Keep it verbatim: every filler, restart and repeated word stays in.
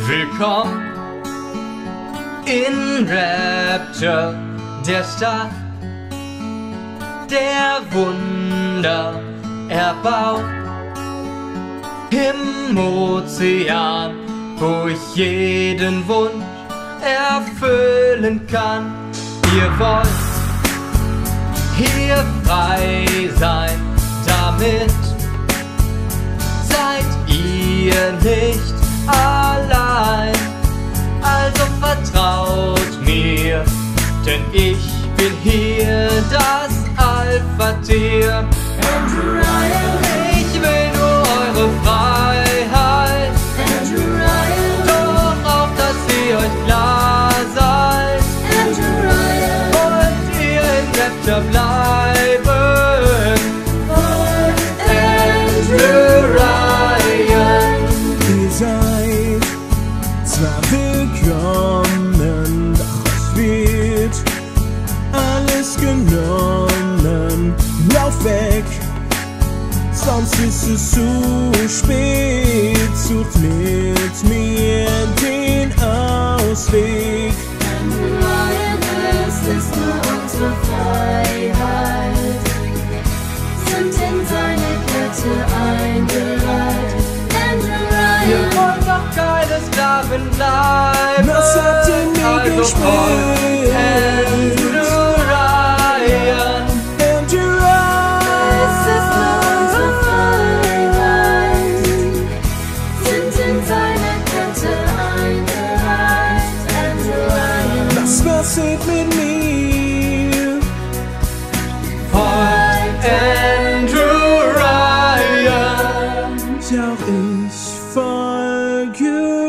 Willkommen in Rapture, der Stadt, der Wunder erbaut. Im Ozean, wo ich jeden Wunsch erfüllen kann. Ihr wollt hier frei sein, damit seid ihr nicht allein. Also vertraut mir, denn ich bin hier das Alpha-Tier. Ich will nur eure Freiheit, doch auch, dass ihr euch klar seid. Wollt ihr in Rapture bleiben? Andrew Ryan. Ihr seid zwar willkommen, doch es wird alles genommen. Lauf weg, sonst ist es zu spät. Sucht mit mir den Ausweg. Andrew Ryan, es ist nur unsere Freiheit, sind in seine Kette eingereiht. Andrew Ryan, Ihr wollt doch keine Sklaven bleiben. Was habt ihr mir Also gespielt? Andrew Ryan. Andrew es ist nur unsere Freiheit, sind in seine Kette eingereiht. Andrew Ryan, Was passiert mit mir? Folgt Andrew Ryan. Ja, auch ich folge